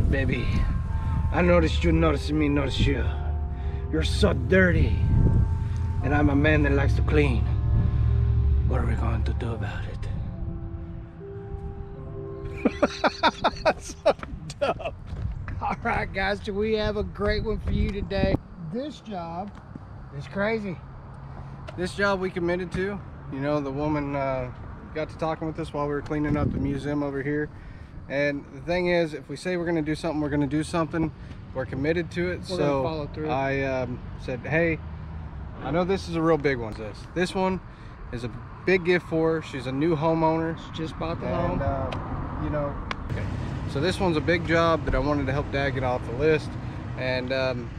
it, baby. I noticed you noticing me notice you. You're so dirty. And I'm a man that likes to clean. What are we going to do about it? That's so dumb. All right, guys, so we have a great one for you today. This job is crazy. This job we committed to. You know, the woman got to talking with us while we were cleaning up the museum over here. And the thing is, if we say we're going to do something, we're going to do something. We're committed to it. We're gonna follow through. I said, hey, I know this is a real big one. This one is a big gift for her. She's a new homeowner. She just bought the home. You know, okay. So this one's a big job that I wanted to help Dad get off the list. And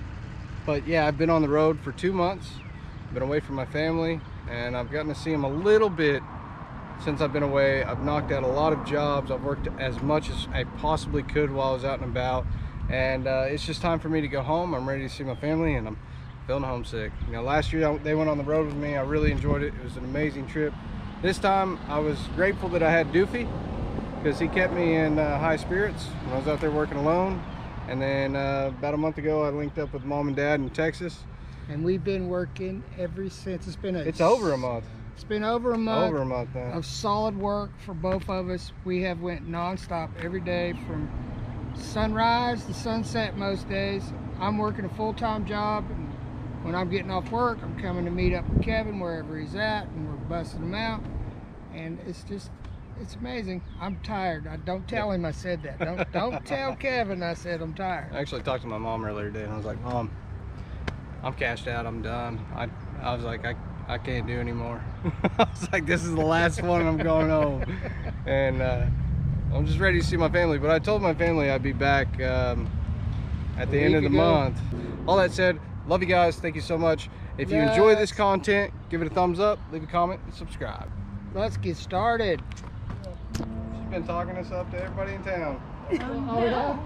but yeah, I've been on the road for 2 months. Been away from my family, and I've gotten to see him a little bit since I've been away. I've knocked out a lot of jobs. I've worked as much as I possibly could while I was out and about, and it's just time for me to go home. I'm ready to see my family, and I'm feeling homesick. You know, last year they went on the road with me. I really enjoyed it. It was an amazing trip. This time I was grateful that I had Doofy, because he kept me in high spirits when I was out there working alone. And then about a month ago I linked up with Mom and Dad in Texas, and we've been working ever since. It's over a month. It's been over a month. Over a month now. Of solid work for both of us. We have went non-stop every day from sunrise to sunset most days. I'm working a full-time job, and when I'm getting off work, I'm coming to meet up with Kevin wherever he's at, and we're busting him out. And it's amazing. I'm tired. Don't tell him I said that. Don't tell Kevin I said I'm tired. I actually talked to my mom earlier today, and I was like, Mom, I'm cashed out. I'm done. I was like, I can't do anymore. I was like, this is the last one. I'm going home. And I'm just ready to see my family. But I told my family I'd be back at the end of the month. All that said, love you guys. Thank you so much. If you enjoy this content, give it a thumbs up, leave a comment, and subscribe. Let's get started. She's been talking us up to everybody in town. Oh, yeah.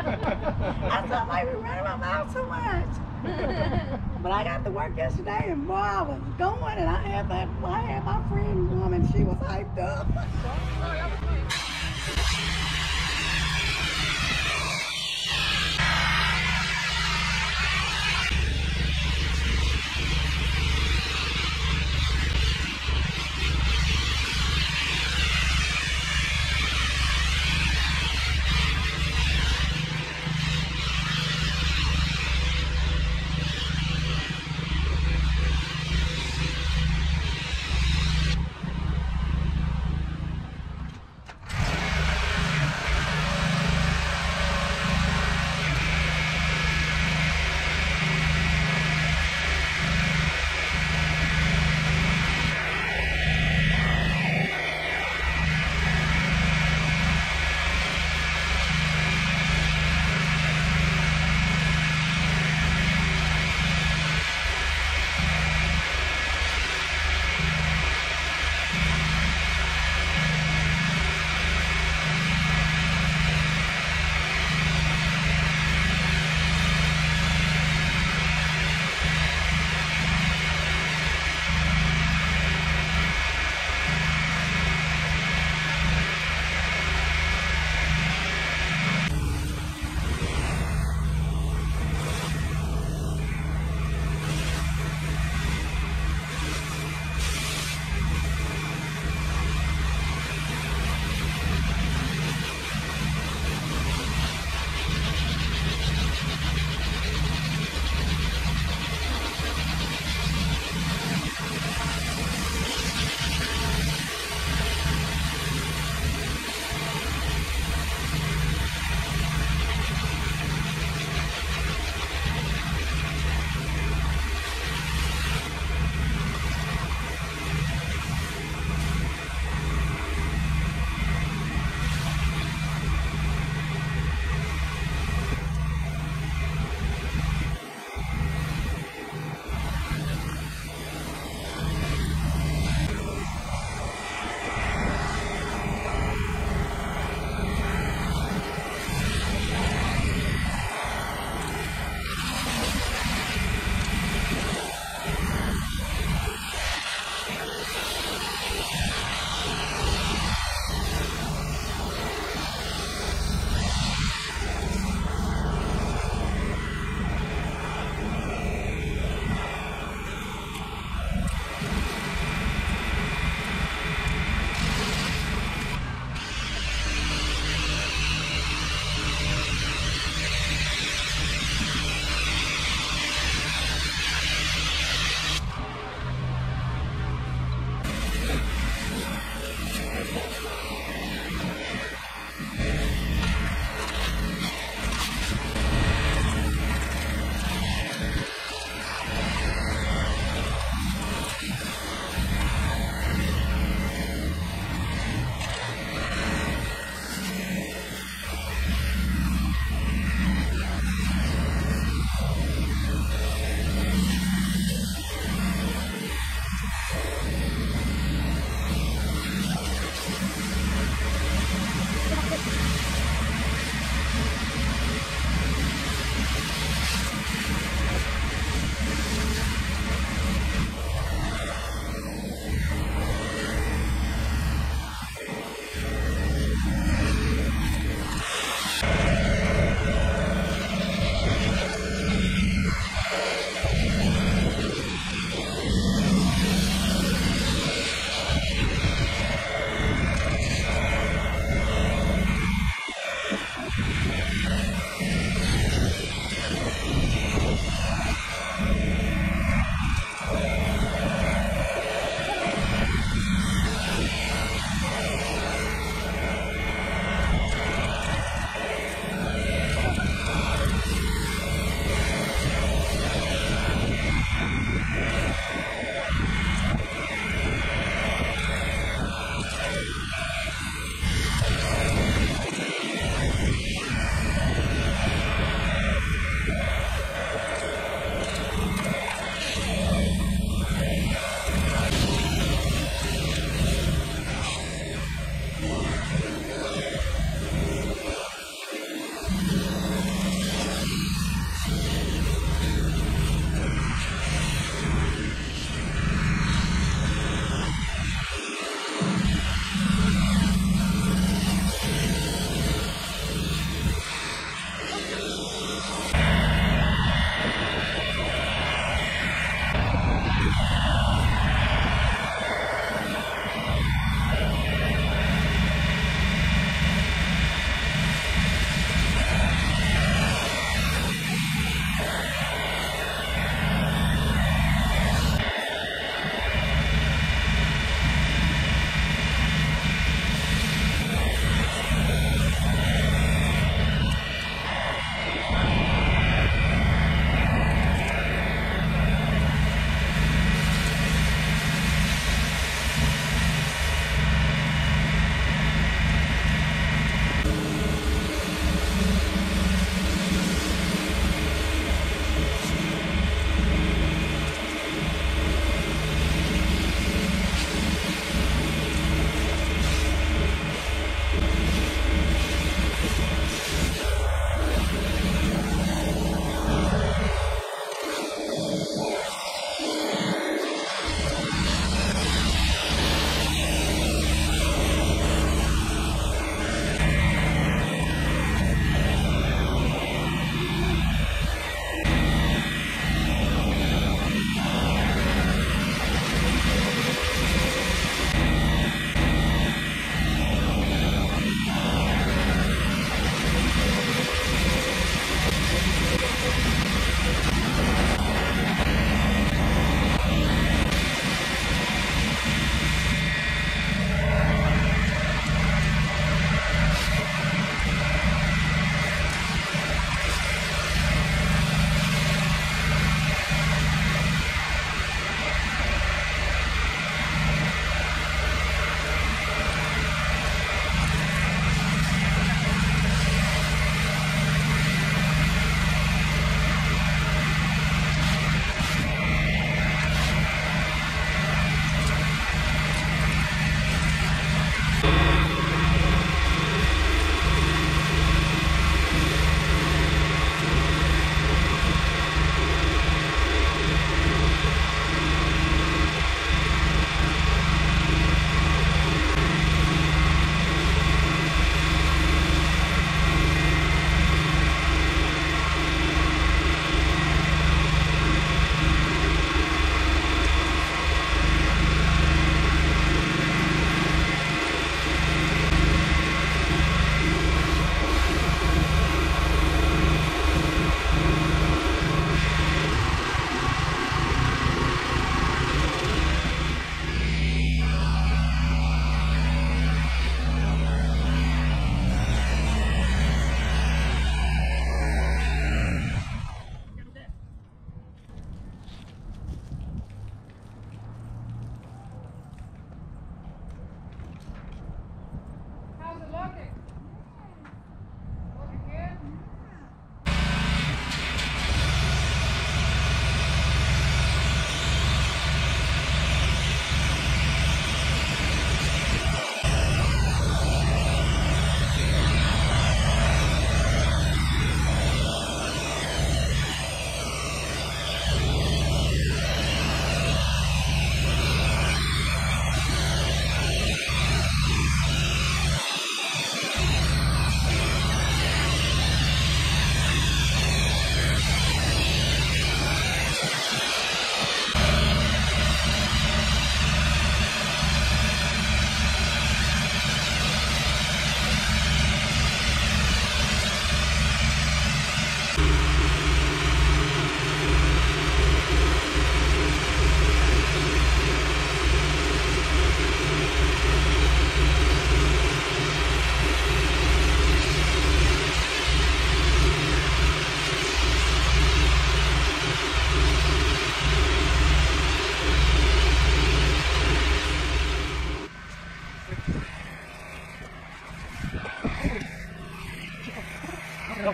I thought I was running my mouth so much. But I got to work yesterday, and boy, I was going, and I had my friend woman, she was hyped up.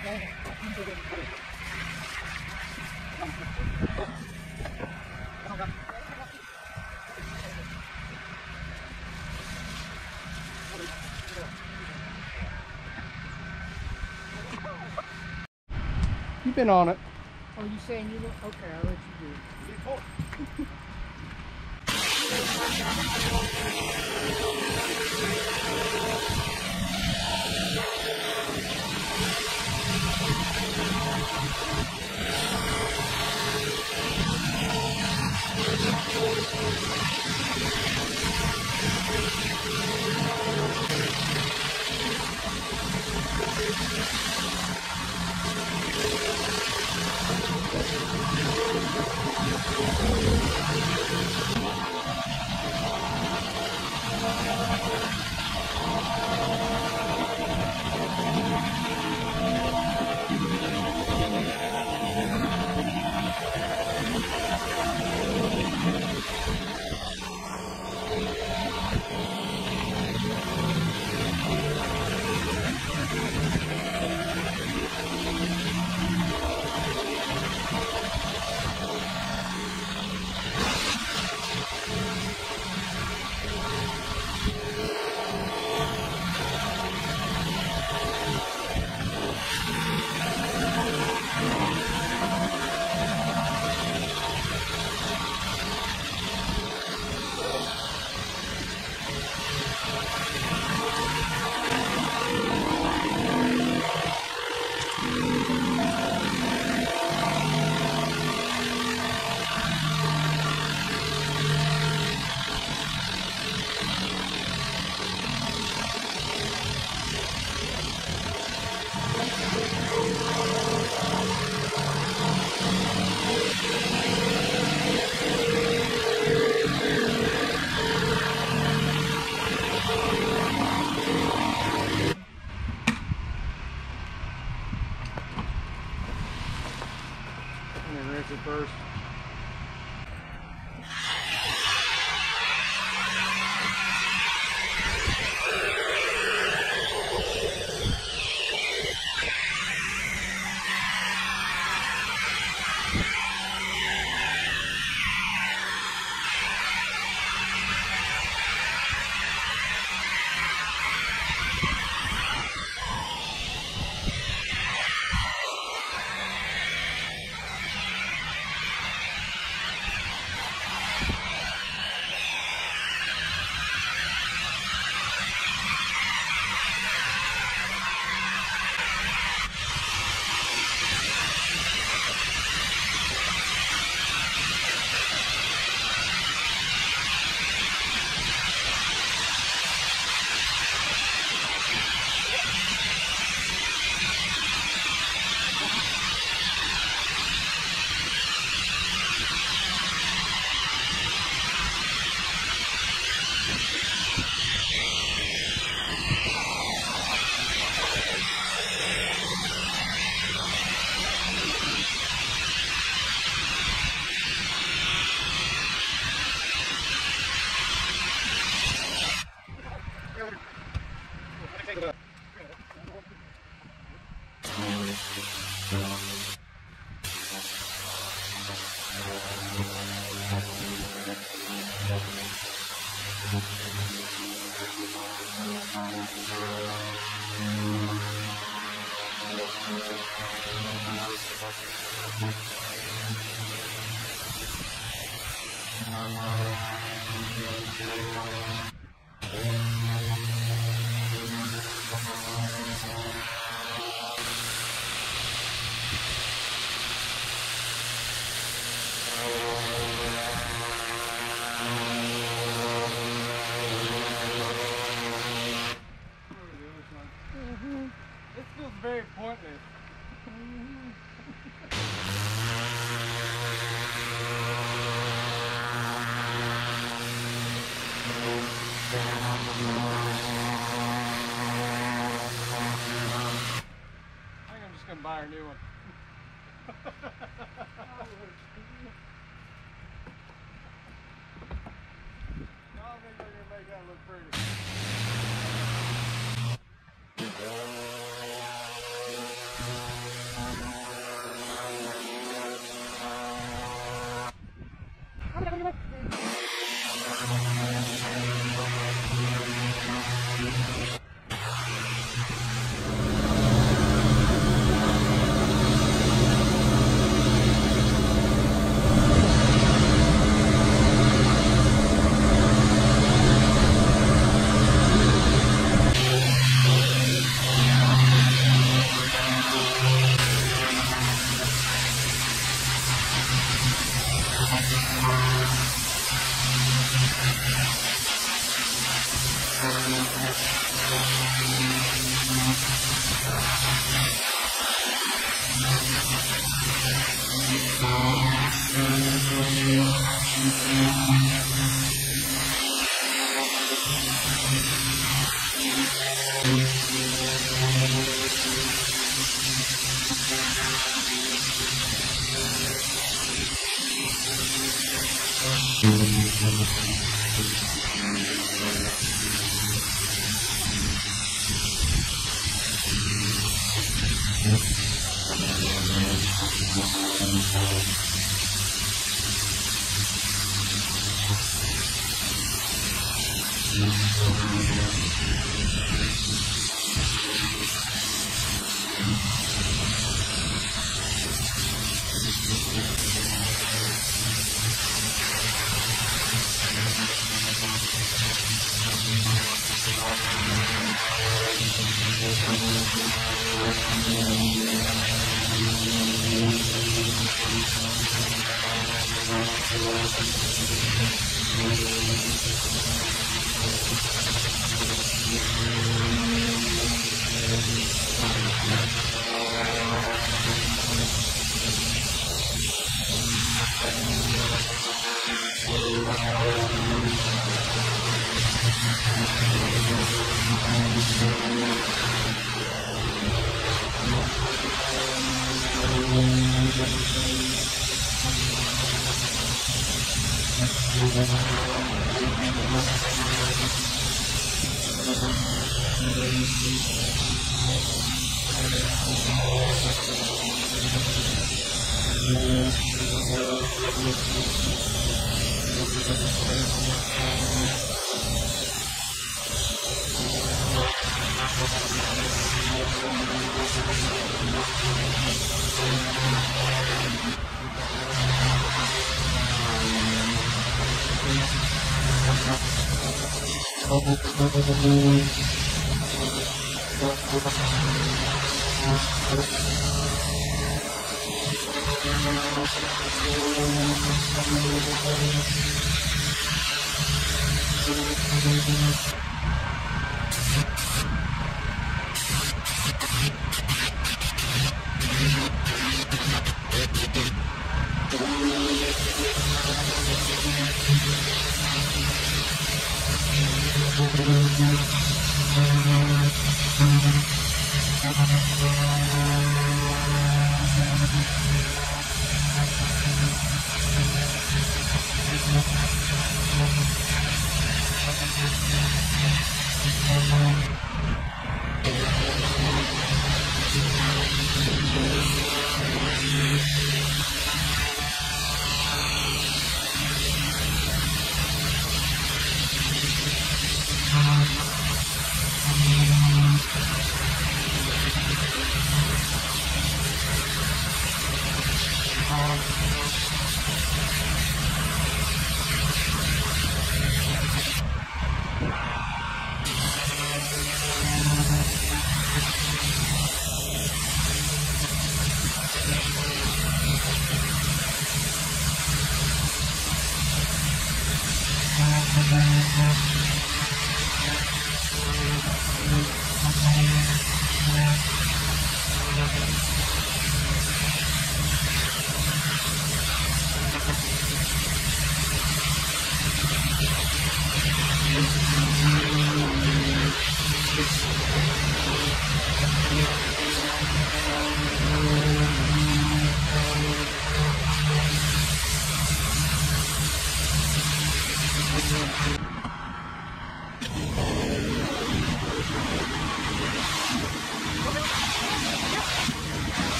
You've been on it. Oh, you saying you look? Okay, I'll let you do it. Let me rinse it first. This feels very pointless. I think I'm just gonna buy a new one. I think they're gonna make that look pretty.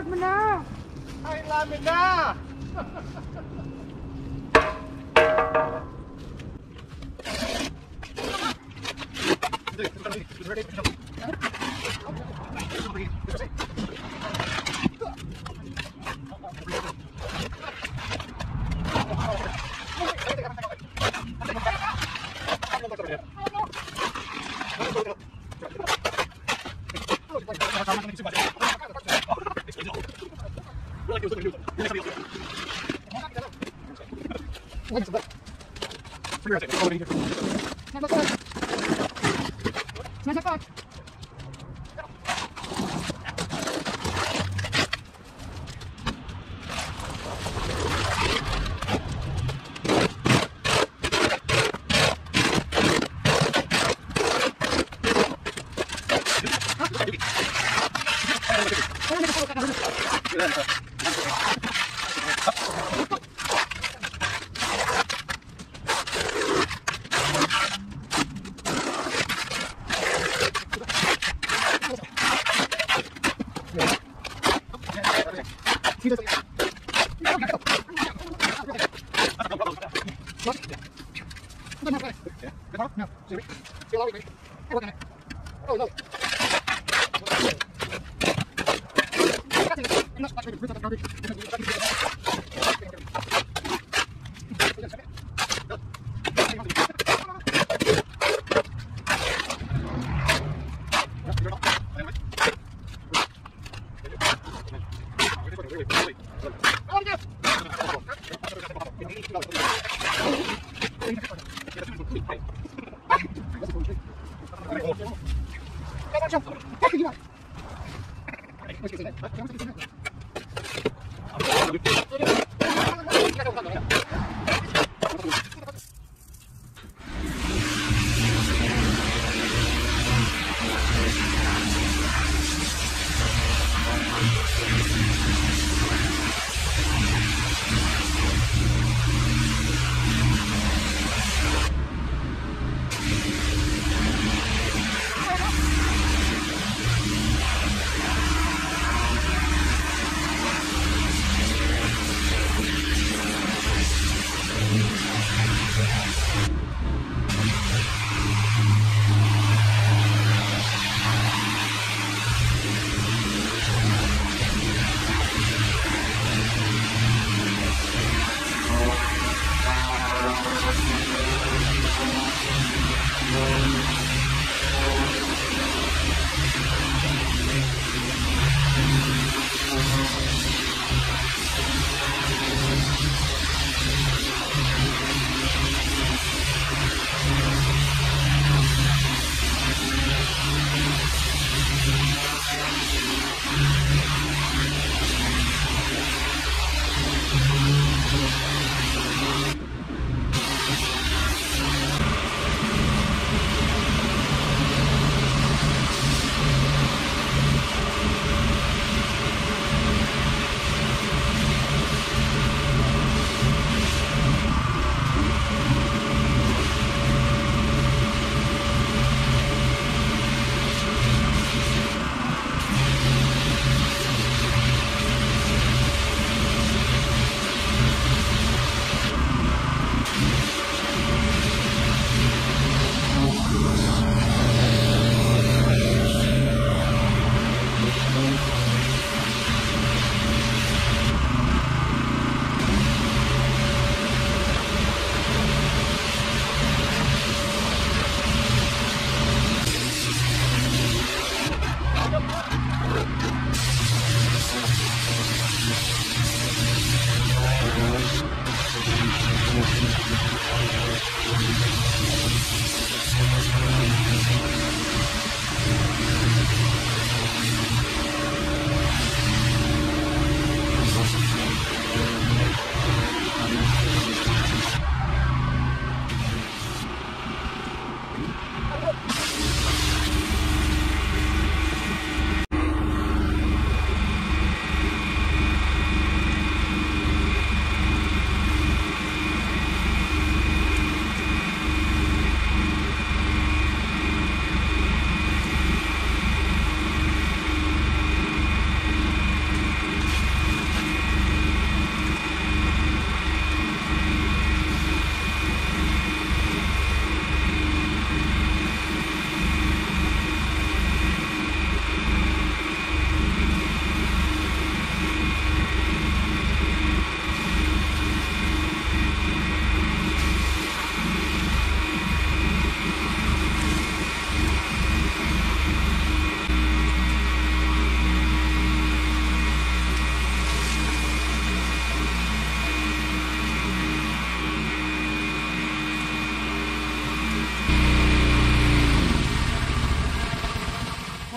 like me now. I ain't like me now.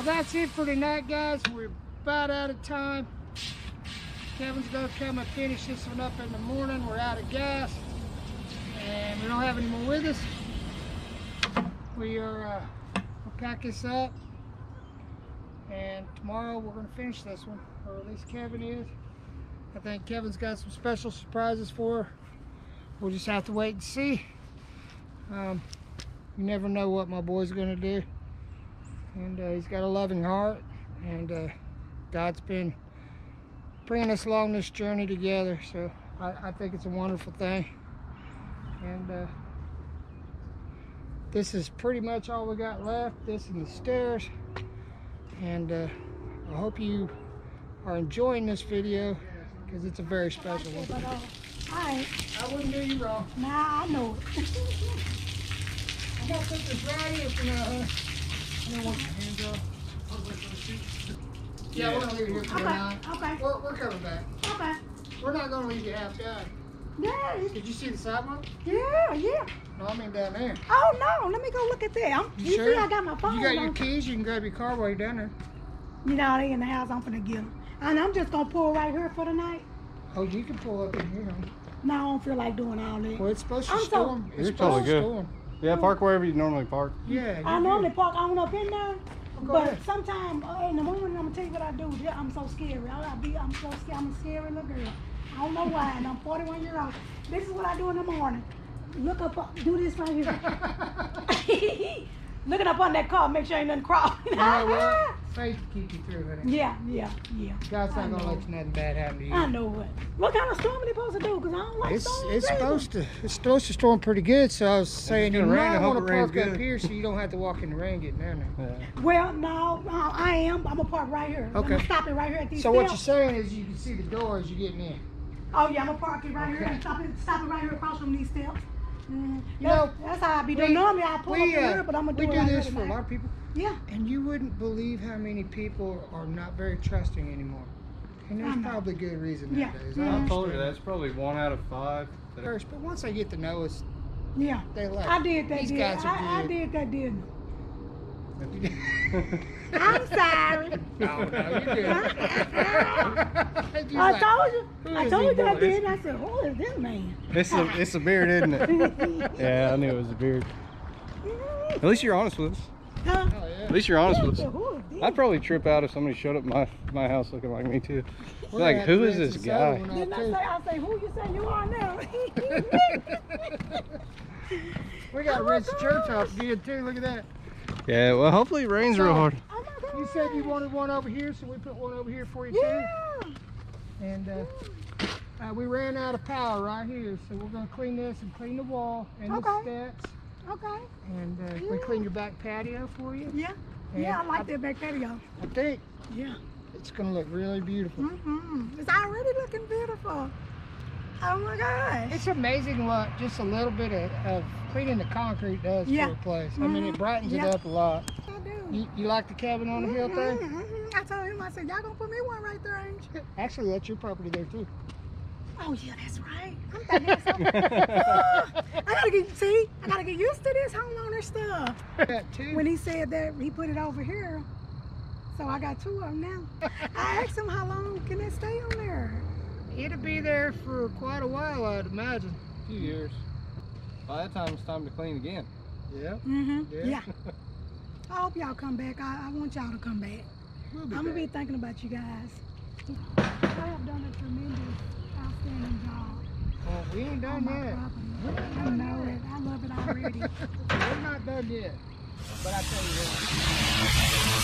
that's it for tonight, guys. We're about out of time. Kevin's gonna come and finish this one up in the morning. We're out of gas, and we don't have any more with us. We are we'll pack this up, and tomorrow we're gonna finish this one, or at least Kevin is. I think Kevin's got some special surprises for her. We'll just have to wait and see. You never know what my boy's gonna do, and he's got a loving heart, and God's been bringing us along this journey together, so I think it's a wonderful thing. And this is pretty much all we got left, this and the stairs. And I hope you are enjoying this video, because it's a very special one. I wouldn't do you wrong. Nah, I know it. I'm gonna put this right here for now, huh? I don't want your hands off. Yeah, we're gonna leave it here for now. Okay. We're coming back. Okay. We're not gonna leave you half done. Yeah. Did you see the sidewalk? Yeah. No, I mean down there. Oh no, let me go look at that. You sure? see, I got my phone. You got your on. keys. You can grab your car while you're down there. You know, they in the house. I'm finna get them, and I'm just gonna pull right here for the night. Oh, you can pull up in here. No, I don't feel like doing all that. Well, it's supposed to I'm storm. You're totally good. Yeah, park wherever you normally park. Yeah. I normally park on up in there, Go but ahead. sometime in the morning, I'm gonna tell you what I do. Yeah, I'm so scary. I'm so scared. I'm a scary little girl. I don't know why, and I'm 41 years old. This is what I do in the morning. Look up, do this right here. Looking up on that car, make sure ain't nothing crawling. You know what? Faith will keep you through it. Yeah. God's not gonna let nothing bad happen to you. I know it. What kind of storm are they supposed to do? Because I don't like storms. It's supposed to storm pretty good. So I was saying you gonna rain. I might hope want to it rains park up good. here so you don't have to walk in the rain getting down there. Yeah. Well, no, I am. I'm gonna park right here. I'm Okay. gonna stop it right here at these So what you're steps. saying is you can see the door as you're getting in. Oh yeah, I'm gonna park it right here Okay. and stop it right here across from these steps. You know, that's how I be doing. Normally I pull up here, but I'm gonna do we it right this here for a tonight. lot of people. Yeah. And you wouldn't believe how many people are not very trusting anymore. And I there's know. probably good reason Yeah. nowadays. Yeah. I told you that's probably 1 out of 5. First, but once they get to know us, Yeah. they like I did that. These Did guys are I good. did that, didn't No, I? I'm sorry. you're good. I told you. Who I is told he, you that I boy? did. I said, who is this man? It's a beard, isn't it? Yeah, I knew it was a beard. At least you're honest with us. Huh? Oh, yeah. At least you're honest with us. Who is this? I'd probably trip out if somebody showed up at my house looking like me too. We're Like, gonna have who to is rent this this other guy? one out, Didn't too. I say who you say you are now? We got to rinse the church off again too. Look at that. Yeah, well, hopefully it rains real hard. Oh my God. You said you wanted one over here, so we put one over here for you Yeah. too. And we ran out of power right here, so we're gonna clean this and clean the wall and the Okay. steps. Okay. And we clean your back patio for you. Yeah. Yeah, I like that back patio. I think Yeah. it's gonna look really beautiful. It's already looking beautiful. Oh my gosh. It's amazing what just a little bit of cleaning the concrete does Yeah. for a place. I mean, it brightens Yeah. it up a lot. I do. You like the cabin on the hill thing? I told him, I said, y'all gonna put me one right there, ain't you? Actually, that's your property there too. Oh yeah, that's right. I'm that handsome. I gotta get used to this homeowner stuff. That too. When he said that he put it over here, so I got 2 of them now. I asked him how long can it stay on there? It'll be there for quite a while, I'd imagine. A few years. By that time, it's time to clean again. Yeah. Yeah. I hope y'all come back. I want y'all to come back. We'll be I'm gonna be back. thinking about you guys. I have done a tremendous, outstanding job. Well, we ain't on done my yet. property. I know it. I love it already. We're not done yet. But I tell you what.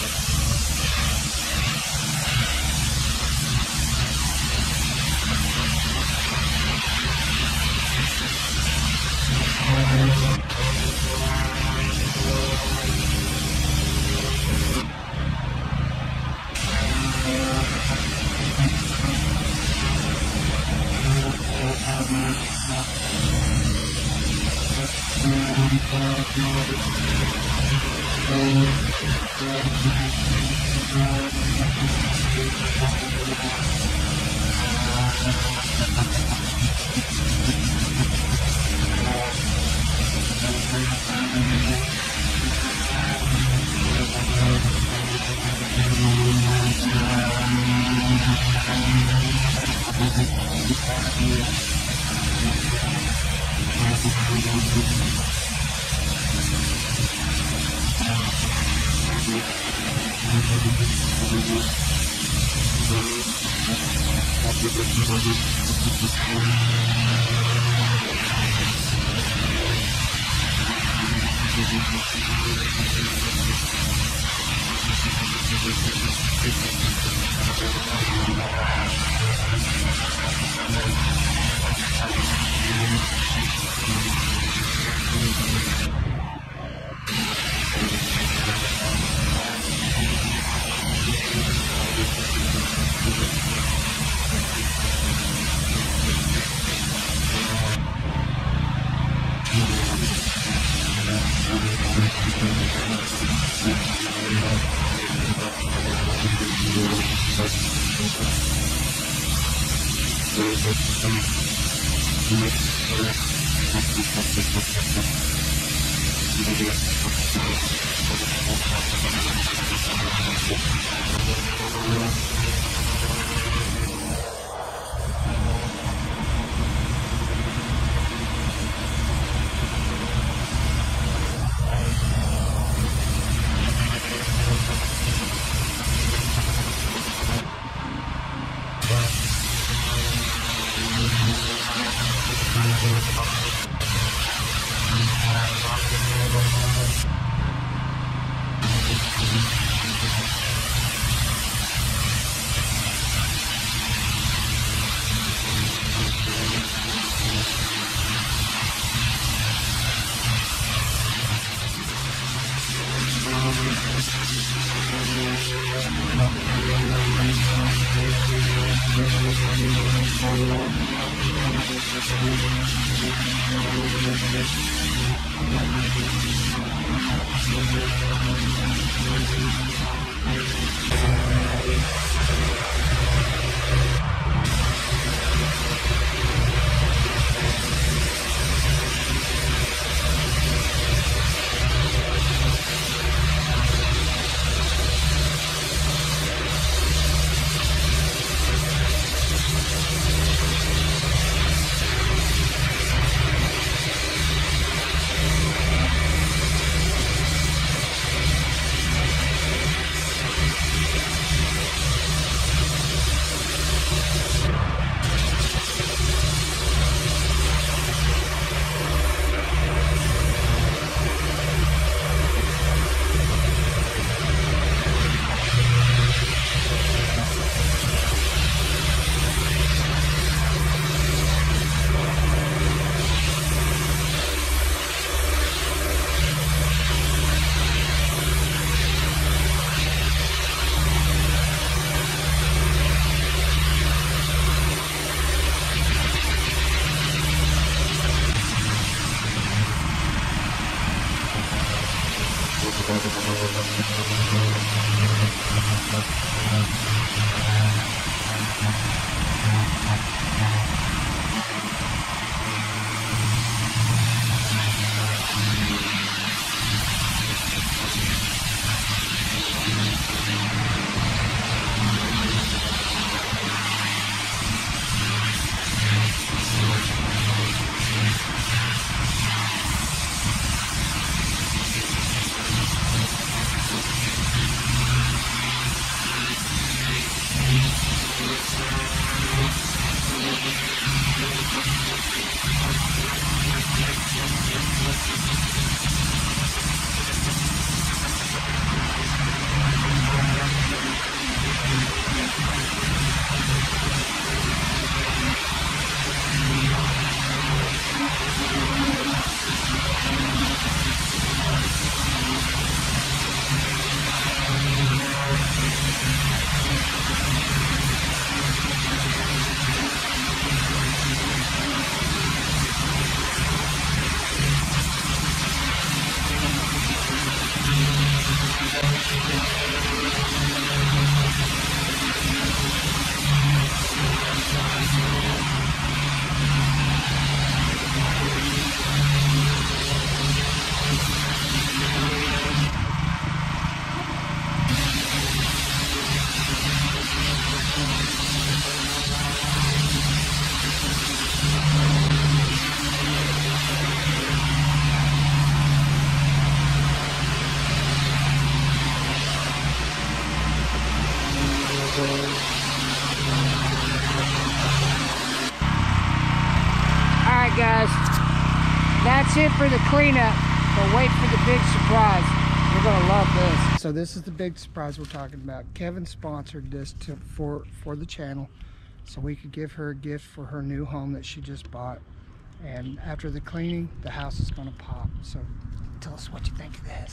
Alright guys, that's it for the cleanup, but wait for the big surprise. You're gonna love this. So this is the big surprise we're talking about. Kevin sponsored this for the channel so we could give her a gift for her new home that she just bought. And after the cleaning, the house is gonna pop. So tell us what you think of this.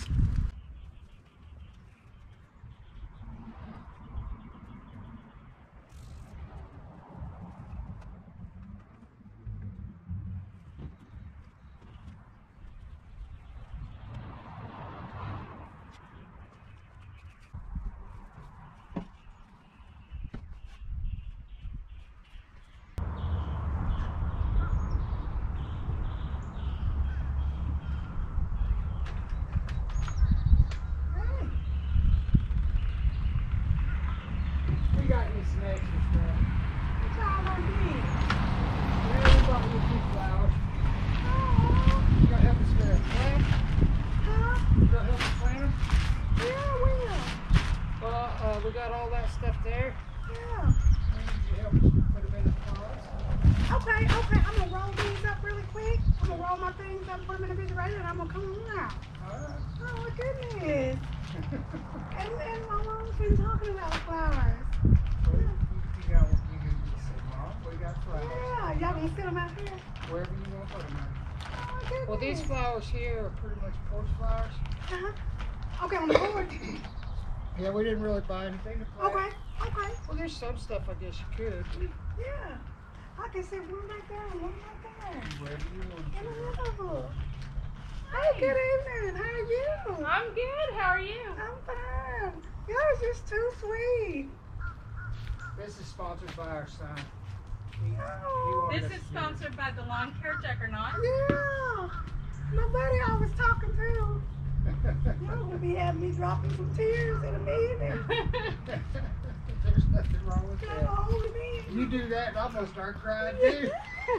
We got you some extra stuff. What's all on me? Yeah, we bought you a few flowers. Oh, You gonna help us with a plant? huh? You gonna help us plant them? Yeah, I will. Well, we got all that stuff there. Yeah. We need you to help us put them in the pots. Okay, okay. I'm gonna roll these up really quick. I'm gonna roll my things up, put them in the refrigerator, and I'm gonna come on out. Alright. Oh my goodness. And my mom's been talking about flowers. Well, you got what you can do, Mom. We got flowers. Yeah, y'all gonna sit them out here? Wherever you want to put them at. Oh my goodness. Well, these flowers here are pretty much porch flowers. Uh-huh. Okay, on the board. Yeah, we didn't really buy anything to plant. Okay, okay. Well, there's some stuff I guess you could. Yeah. I can sit one right there and one right there. Wherever you want In the to. middle. Hey, good evening. How are you? I'm good. How are you? I'm fine. You're just too sweet. This is sponsored by our son. Oh. This is sponsored by the lawn caretaker, not? Yeah. My buddy I was talking to. Y'all gonna be having me dropping some tears in a minute. There's nothing wrong with Y'all that. hold me. You do that and I'm going to start crying too.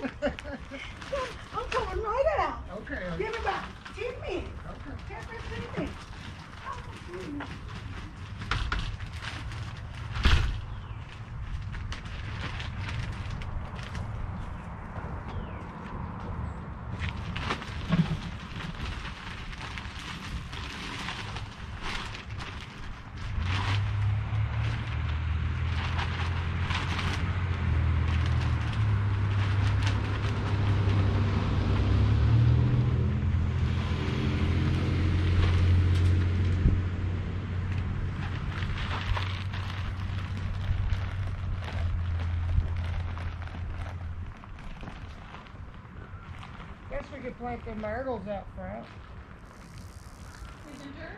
I'm coming right out. Okay. Give me about 10 minutes. Okay. 10, 15 minutes. Oh, Guess we could plant the marigolds out front. Ginger?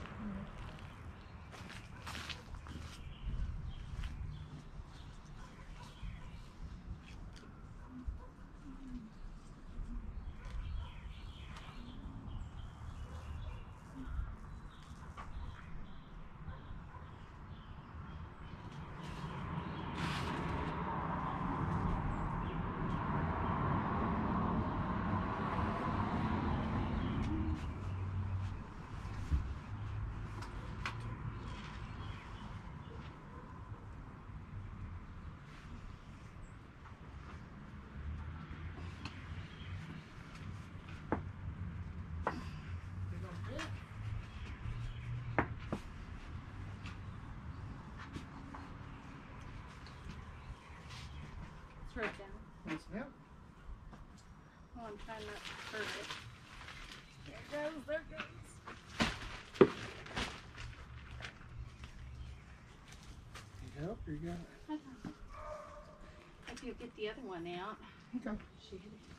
It's right down. Yes, ma'am. Oh, I'm trying not to hurt it. There it goes. There it goes. Need help or you got it? I do get the other one out. Okay. She hit it.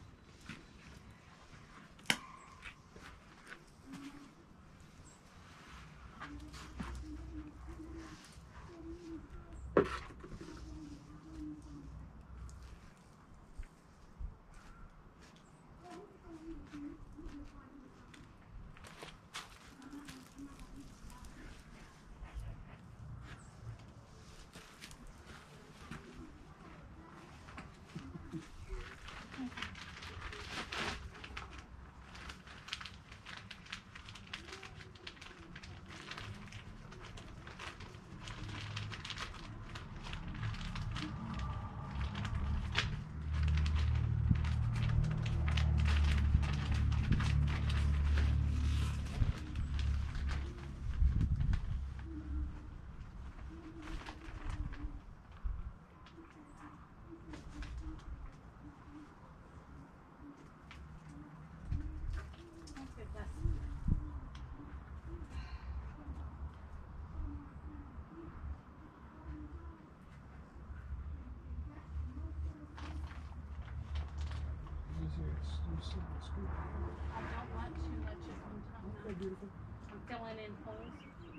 filling in holes.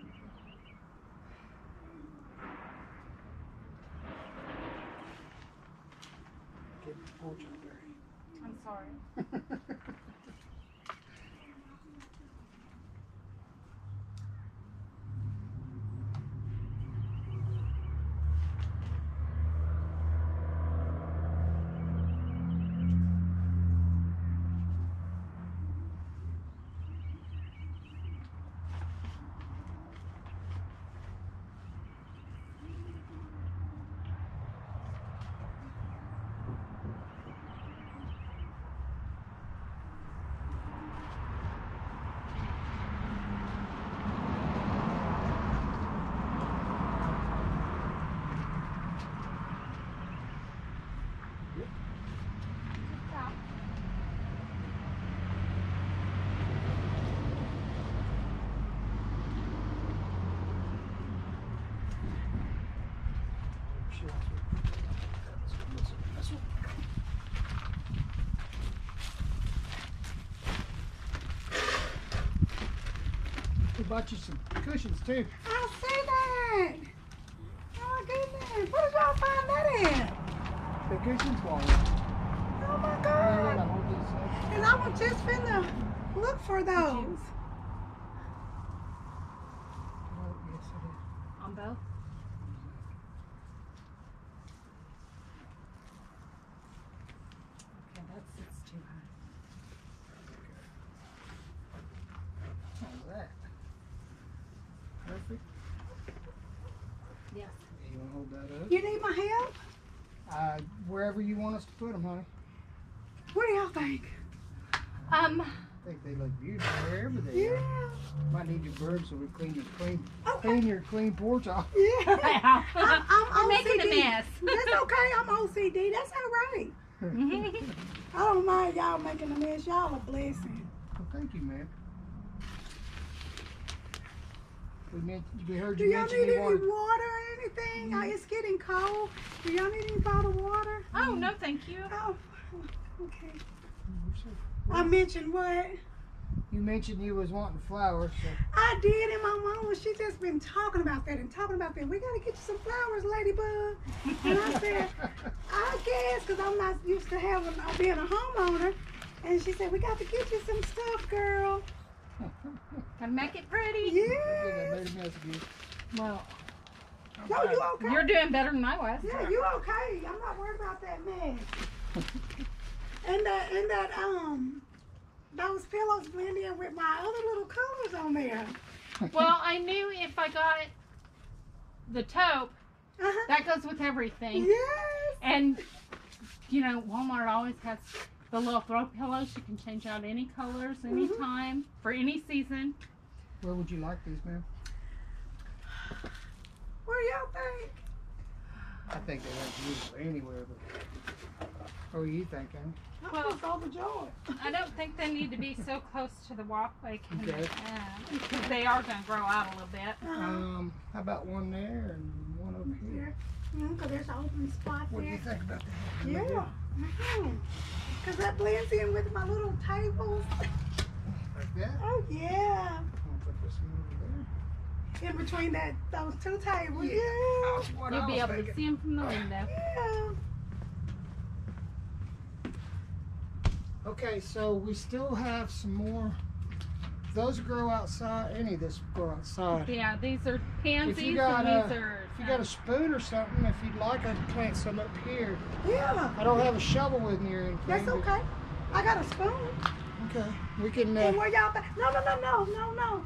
Get the porch up there. I'm sorry. We bought you some cushions too. I see that. Oh my goodness. Where did y'all find that at? The cushions wall. Oh my God. And I was just finna look for those. On both? Okay, that sits too high. How's that? Perfect. Yes. You want to hold that up? You need my help? Wherever you want us to put them, honey. What do y'all think? I think they look beautiful wherever they are. Yeah. Might need your broom so we clean Okay. your clean porch off. Yeah. I'm making OCD. a mess. That's okay. I'm OCD. That's all right. I don't mind y'all making a mess. Y'all a blessing. Well, thank you, man. We heard Do you y'all mention need you any wanted. water or anything? It's getting cold. Do y'all need any bottled water? Oh, no, thank you. Oh, okay. I mentioned what? You mentioned you was wanting flowers. So. I did, and my mama, she just been talking about that and talking about that. We gotta get you some flowers, Ladybug. And I said, I guess, because I'm not used to being a homeowner. And she said, we got to get you some stuff, girl. Gotta make it pretty. Yeah. Well, No, you okay? You're doing better than I was. Yeah, you okay. I'm not worried about that mess. and those pillows blend in with my other little colors on there. Well, I knew if I got the taupe, Uh-huh. that goes with everything. Yes. And, you know, Walmart always has the little throw pillows. You can change out any colors anytime for any season. where would you like these, ma'am? What do y'all think? I think they look beautiful anywhere, but what do you think, Amy? I'm just overjoyed. I don't think they need to be so close to the walkway Okay. because they are going to grow out a little bit. How about one there and one over here? Because there's an open spot What do there. you think about that? Yeah. Because that blends in with my little tables. Like that? Oh, yeah. I'll put this one over In between those two tables. Yeah. Yeah. That's what You'll I be was able to thinking. see them from the window. Yeah. Okay, so we still have some more. Those grow outside. Any of this grow outside. Yeah, these are pansies If you got and these are. If you got a spoon or something, if you'd like, I can plant some up here. Yeah. I don't have a shovel with me or anything. That's but- okay. I got a spoon. Okay, we can. And where y'all think? No. Well,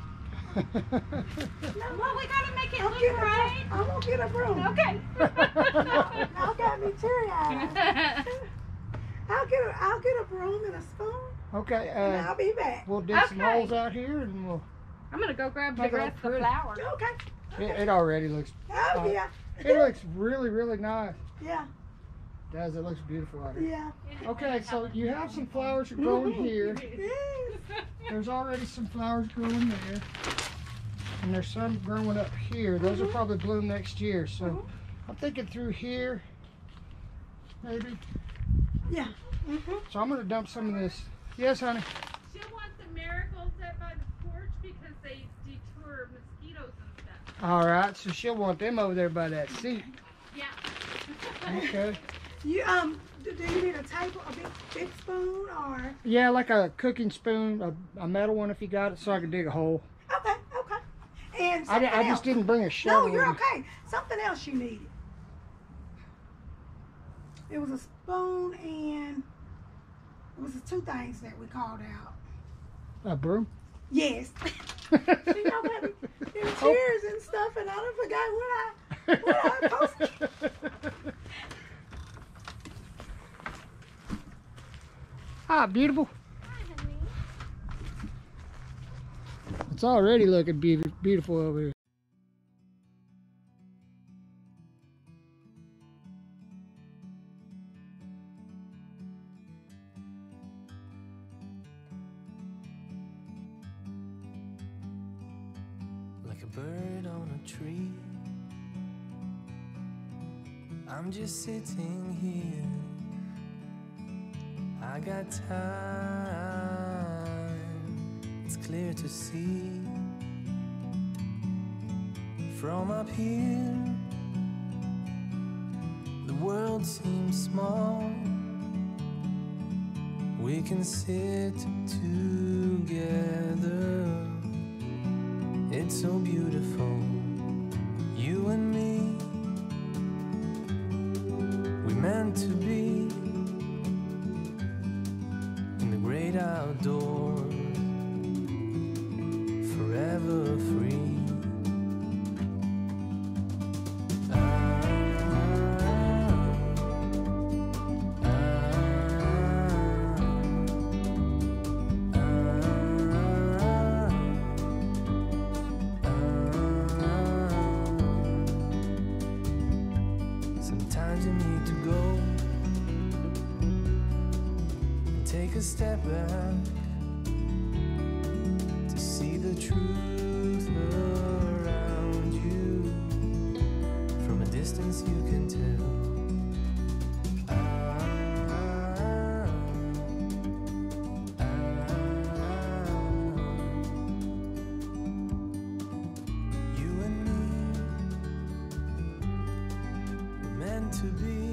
we gotta make it I'm look getting right. I'm gonna get a broom. Okay. Y'all got me teary-eyed. I'll get a broom and a spoon, Okay, and I'll be back. we'll dig some Okay. holes out here, and we'll. I'm gonna go grab the Make it rest look of the pretty. flowers. Okay. It already looks. Oh yeah. It looks really, really nice. Yeah. Does it looks beautiful out here? Yeah. Okay, so you have some flowers growing here. Yes. There's already some flowers growing there, and there's some growing up here. Those will probably bloom next year. So I'm thinking through here, maybe. Yeah. So I'm gonna dump some of this. Yes, honey. She'll want the marigolds up by the porch because they deter All right, so she'll want them over there by that seat. Yeah. Okay. You do you need a table, a big spoon, or? Yeah, like a cooking spoon, a metal one if you got it, so I can dig a hole. Okay, okay. And I something just else. didn't bring a shovel. No, you're in. okay. Something else you needed. It was a spoon and it was the two things that we called out. A broom? Yes. You know, baby, and chairs and stuff, and I done forgot what I posted. Hi, beautiful. It's already looking beautiful over here. Like a bird on a tree, I'm just sitting here. I got time, it's clear to see. From up here, the world seems small. We can sit together. It's so beautiful, you and me. We meant to be in the great outdoors, forever free. Sometimes you need to go and take a step back to see the truth around you. From a distance you can tell. You and me were meant to be.